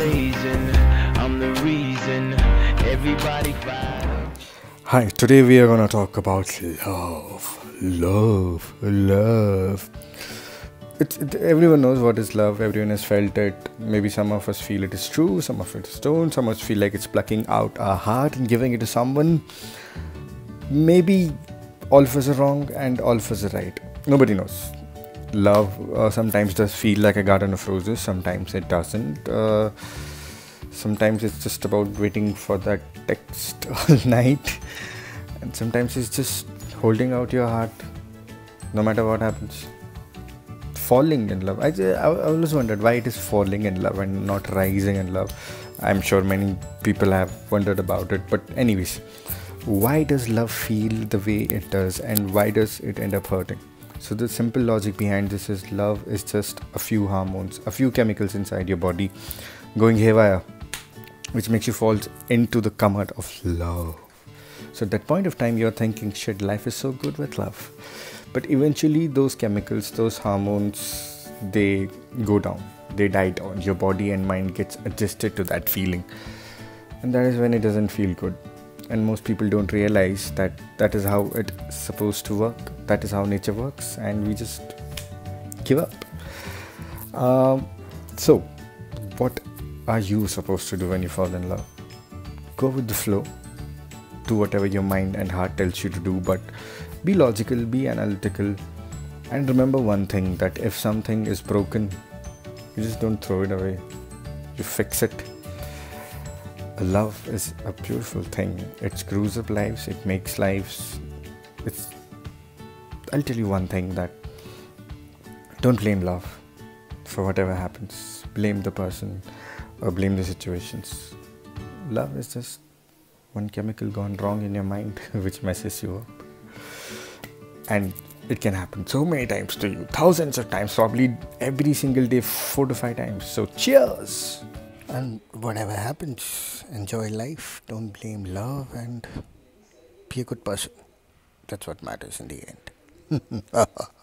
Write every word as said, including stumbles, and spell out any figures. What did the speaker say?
blazing. I'm the reason everybody fired up. Hi, today we are gonna talk about love, love, love. It's, it, everyone knows what is love. Everyone has felt it. Maybe some of us feel it is true, some of it is don't. Some of us feel like it's plucking out our heart and giving it to someone. Maybe all of us are wrong and all of us are right. Nobody knows. Love uh, sometimes does feel like a garden of roses. Sometimes it doesn't. Uh, sometimes it's just about waiting for that text all night, and sometimes it's just holding out your heart no matter what happens. Falling in love. I, I always wondered why it is falling in love and not rising in love. I'm sure many people have wondered about it, but anyways, why does love feel the way it does, and why does it end up hurting? So the simple logic behind this is love is just a few hormones, a few chemicals inside your body going haywire, which makes you fall into the comfort of love. So at that point of time, you're thinking, shit, life is so good with love. But eventually those chemicals, those hormones, they go down, they die down. Your body and mind gets adjusted to that feeling. And that is when it doesn't feel good. And most people don't realize that that is how it's supposed to work. That is how nature works. And we just give up. Um, so, what are you supposed to do when you fall in love? Go with the flow. Do whatever your mind and heart tells you to do. But be logical, be analytical. And remember one thing, that if something is broken, you just don't throw it away. You fix it. Love is a beautiful thing. It screws up lives, it makes lives. It's. I'll tell you one thing, that don't blame love for whatever happens. Blame the person or blame the situations. Love is just one chemical gone wrong in your mind which messes you up. And it can happen so many times to you, thousands of times, probably every single day, four to five times. So cheers! And whatever happens, enjoy life, don't blame love, and be a good person. That's what matters in the end.